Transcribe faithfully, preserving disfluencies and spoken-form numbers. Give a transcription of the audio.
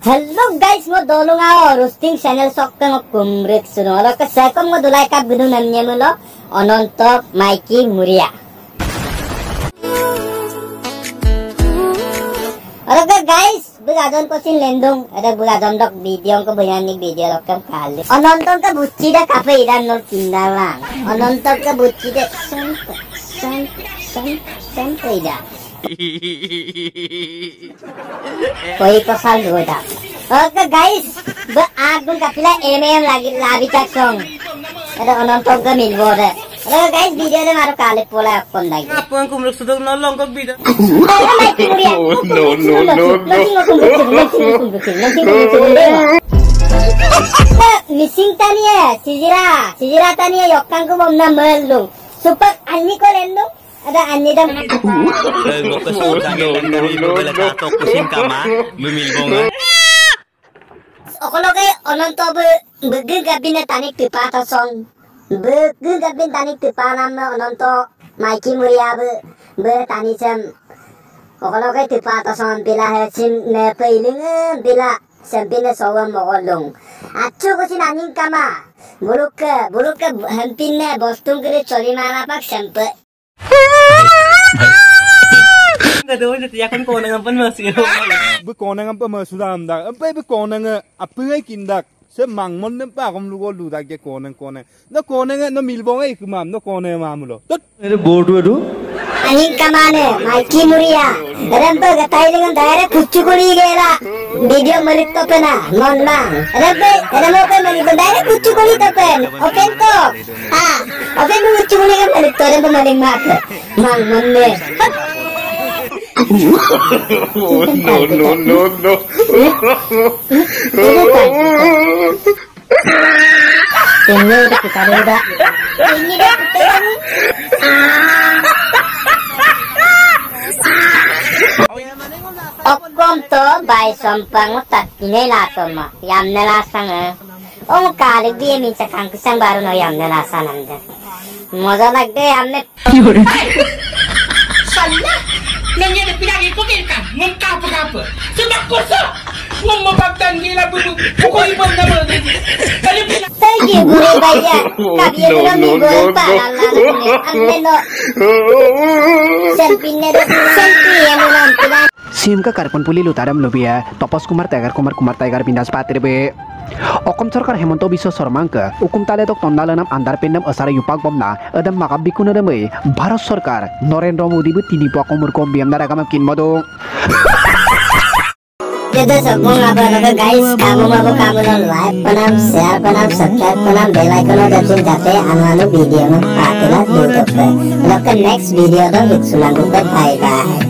Hello guys, mo dolo nga o roasting channel sok ka ng kumrik suno. Alo ka sekom mo dulay ka bidu namnya mo lo ononto Mikey Muria. Alo ka guys, bugadon ko sin lendong. Ada bugadon dok video ko bayani video lo kam kali. Ononton ka bucci da kafe idan nol kindalang. Ononton ka bucci da sant sant sant sant ida. कोई को साल होता okay guys ब आगुन कपिला एमएम लागि लाबी चाक्सों ada ononton ka milbo de oke guys video de maro kale pola akkon lagi apa yang kumruk sedang nolong kok bida no no no no missing tania sijira sijira tania yokkan ko momna melung super anni ko lendo ada anni dam okolo kay ononto be bege gabine tanik tipa ta song bege gabine tanik tipa nam ononto Mikey Muria be be tani sem okolo kay tipa ta song bila he sim ne peiling bila sempine sawam mogolong achu ko sin aning kama buluk buluk hampinne bostung kare chori mara pak sempe Enggak tahu jadi akan kau dengan apa masih. Bekonang apa masudam dak, apa bekonang apa yang kindak, semang mon nempa kamu lugu lu dak je konang konang, no konang no milbong ay kumam, no konang mamulo. Tut, Ini bodoh tu. Aning kamane, Mikey Muria, rempe gatai dengan daerah kucu kuli gela, video merik to pena, non mang, rempe, rempe pe merik to daerah kucu kuli to pen, open to, ah, open tu kucu kuli kan merik to, rempe merik mak, mang monde. no no no no Ini udah kita udah. Ini dah kita. Okom to by sampang tak ini lah to ma. Yam nela sang eh. Oh kali dia minta kang kusang baru no yam nela sang anda. Moza lagde हमने. Salah. Nanya dia bilang ikut kan, mengkap apa? Sudah kuasa, memabakkan gila buku, pukul ibu nama dia. Kalau bilang, Thank you, guru bayar. Kami yang belum guru pahala ni, anda no. Sempinnya tu, sempi yang belum pulang. Sim ka karpon puli lutaram lobia, Topos Kumar Tiger Kumar Kumar Tiger pindas patir be. Okom Sarkar Hemanto Biswa Sarmangka, Ukum Tale Tok Tondalanam Andar Pendam Asara Yupak Bomna, Adam Makabikuna Dame, Bharat Sarkar, Narendra Modi bu tini pakomur kombiam naragam kin modo. Jadi sebelum apa guys, kamu mau kamu non like, penam share, penam subscribe, penam bell icon dan jin jate anu-anu video nu patilah YouTube. Look next video dong, sulang bye bye.